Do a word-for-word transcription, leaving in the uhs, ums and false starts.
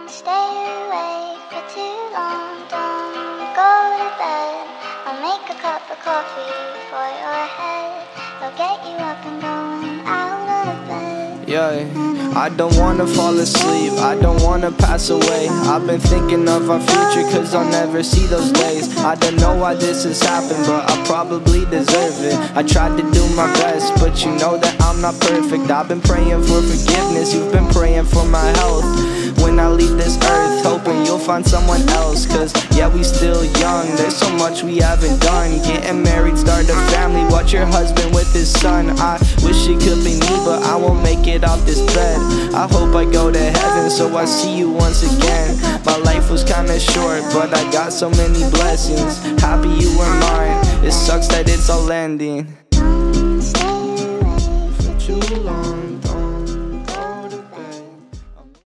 stay awake for too long. Don't go to bed. I'll make a cup of coffee for your head. I'll get you up and going out of bed. Yeah, I don't wanna fall asleep, I don't wanna pass away. I've been thinking of our future cause I'll never see those days. I don't know why this has happened, but I probably deserve it. I tried to do my best, but you know that I'm not perfect. I've been praying for forgiveness, you've been praying for my health. When I leave this earth, hoping you'll find someone else. Cause yeah, we still young, there's so much we haven't done. Getting married, start a family, watch your husband with his son. I wish it could be me, but I won't make it off this bed. I hope I go to heaven so I see you once again. My life was kinda short, but I got so many blessings. Happy you were mine, it sucks that it's all ending.